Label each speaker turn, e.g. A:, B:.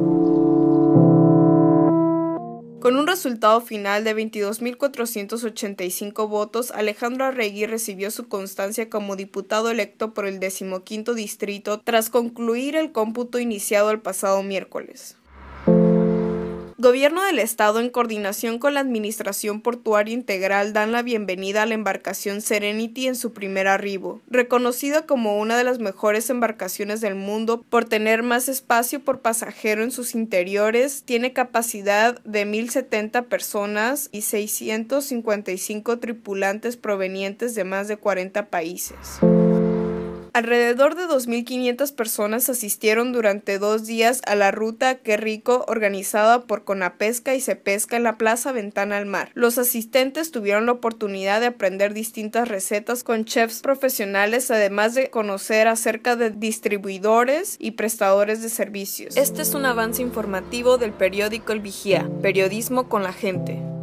A: Con un resultado final de 22.485 votos, Alejandro Arregui recibió su constancia como diputado electo por el 15º distrito tras concluir el cómputo iniciado el pasado miércoles. Gobierno del Estado, en coordinación con la Administración Portuaria Integral, dan la bienvenida a la embarcación Serenity en su primer arribo. Reconocida como una de las mejores embarcaciones del mundo por tener más espacio por pasajero en sus interiores, tiene capacidad de 1.070 personas y 655 tripulantes provenientes de más de 40 países. Alrededor de 2.500 personas asistieron durante 2 días a la ruta Qué Rico, organizada por Conapesca y Cepesca en la Plaza Ventana al Mar. Los asistentes tuvieron la oportunidad de aprender distintas recetas con chefs profesionales, además de conocer acerca de distribuidores y prestadores de servicios. Este es un avance informativo del periódico El Vigía, periodismo con la gente.